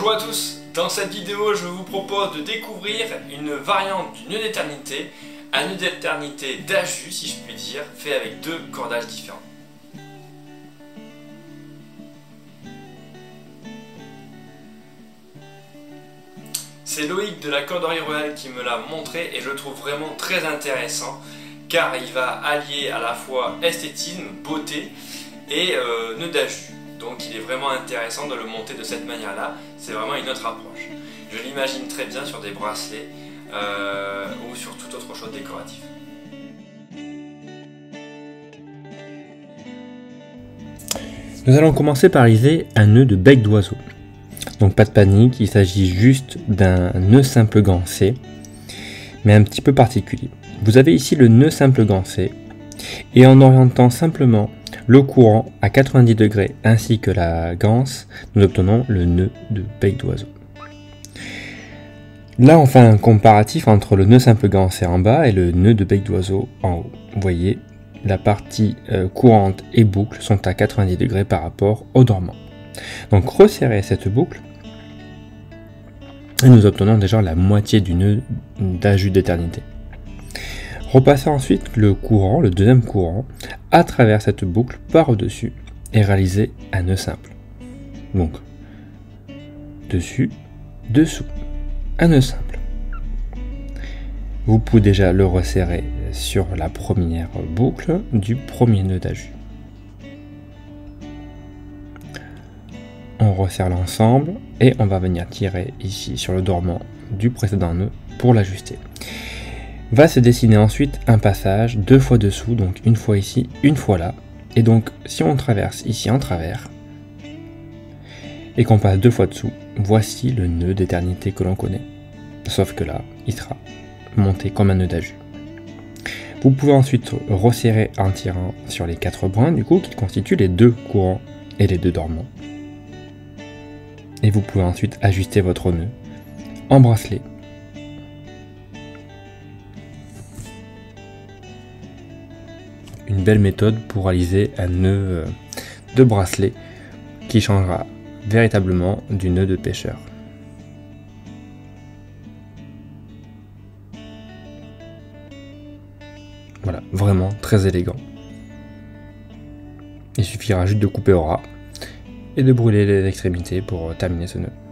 Bonjour à tous, dans cette vidéo je vous propose de découvrir une variante du nœud d'éternité, un nœud d'éternité d'ajus si je puis dire, fait avec deux cordages différents. C'est Loïc de la Corderie Royale qui me l'a montré et je le trouve vraiment très intéressant car il va allier à la fois esthétisme, beauté et nœud d'ajus. Donc il est vraiment intéressant de le monter de cette manière-là, c'est vraiment une autre approche. Je l'imagine très bien sur des bracelets ou sur toute autre chose décorative. Nous allons commencer par réaliser un nœud de bec d'oiseau. Donc pas de panique, il s'agit juste d'un nœud simple gancé, mais un petit peu particulier. Vous avez ici le nœud simple gancé, et en orientant simplement le courant à 90 degrés ainsi que la ganse, nous obtenons le nœud de bec d'oiseau. Là on fait un comparatif entre le nœud simple gancé en bas et le nœud de bec d'oiseau en haut. Vous voyez, la partie courante et boucle sont à 90 degrés par rapport au dormant. Donc resserrez cette boucle et nous obtenons déjà la moitié du nœud d'ajus d'éternité. Repassez ensuite le courant, le deuxième courant, à travers cette boucle par-dessus et réalisez un nœud simple. Donc, dessus, dessous, un nœud simple. Vous pouvez déjà le resserrer sur la première boucle du premier nœud d'ajus. On resserre l'ensemble et on va venir tirer ici sur le dormant du précédent nœud pour l'ajuster. Va se dessiner ensuite un passage deux fois dessous, donc une fois ici, une fois là. Et donc si on traverse ici en travers et qu'on passe deux fois dessous, voici le nœud d'éternité que l'on connaît. Sauf que là, il sera monté comme un nœud d'ajus. Vous pouvez ensuite resserrer en tirant sur les quatre brins du coup qui constituent les deux courants et les deux dormants. Et vous pouvez ensuite ajuster votre nœud en bracelet. Une belle méthode pour réaliser un nœud de bracelet qui changera véritablement du nœud de pêcheur. Voilà, vraiment très élégant. Il suffira juste de couper au ras et de brûler les extrémités pour terminer ce nœud.